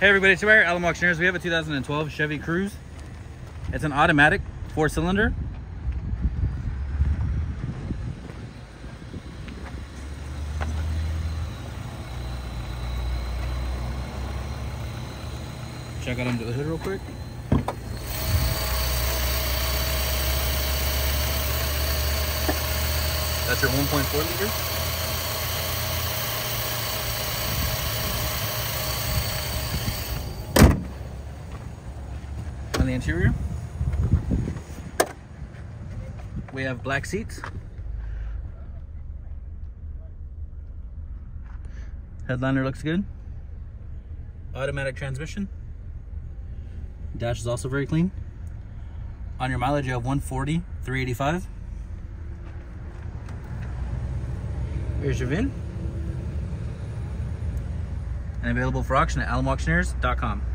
Hey everybody, it's Alamo Auctioneers. We have a 2012 Chevy Cruze. It's an automatic 4-cylinder. Check out under the hood real quick. That's your 1.4 liter. On the interior, we have black seats, headliner looks good, automatic transmission, dash is also very clean. On your mileage you have 140,385. Here's your VIN, and available for auction at alamoauctioneers.com.